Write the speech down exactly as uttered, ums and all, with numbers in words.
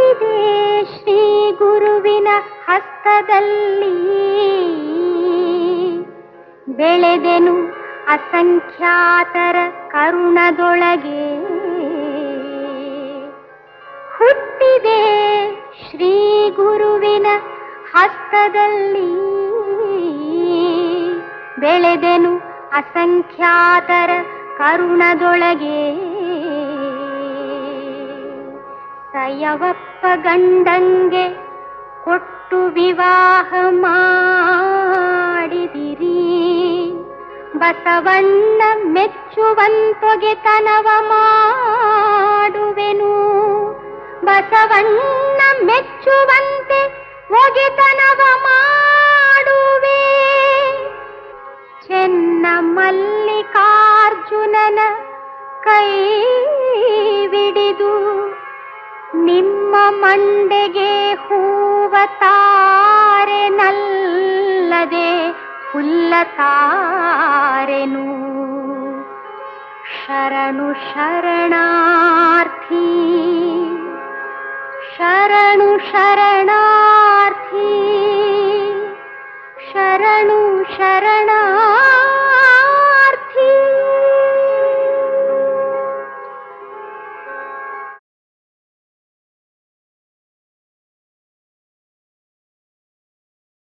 ಹುಟ್ಟಿದೆ ಶ್ರೀ ಗುರುವಿನ ಹಸ್ತದಲ್ಲಿ, ಬೆಳೆದೆನು ಅಸಂಖ್ಯಾತರ ಕರುಣದೊಳಗೆ. ಹುಟ್ಟಿದೆ ಶ್ರೀ ಗುರುವಿನ ಹಸ್ತದಲ್ಲಿ, ಬೆಳೆದೆನು ಅಸಂಖ್ಯಾತರ ಕರುಣದೊಳಗೆ. ಸಯವಪ್ಪ ಗಂಡಂಗೆ ಕೊಟ್ಟು ವಿವಾಹ ಮಾಡಿದಿರಿ, ಬಸವಣ್ಣ ಮೆಚ್ಚುವಂತೊಗೆತನವ ಮಾಡುವೆನು. ಬಸವಣ್ಣ ಮೆಚ್ಚುವಂತೆ ಒಗೆತನವ ಮಾಡುವೆ. ಚೆನ್ನ ಮಲ್ಲಿಕಾರ್ಜುನನ ಕೈ ಬಿಡಿದು ನಿಮ್ಮ ಮಂಡೆಗೆ ಹೂವ ತಾರೆನಲ್ಲದೆ ಹುಲ್ಲ ತಾರೆನು. ಶರಣು ಶರಣಾರ್ಥಿ, ಶರಣು ಶರಣಾರ್ಥಿ, ಶರಣು ಶರಣಾರ್ಥಿ.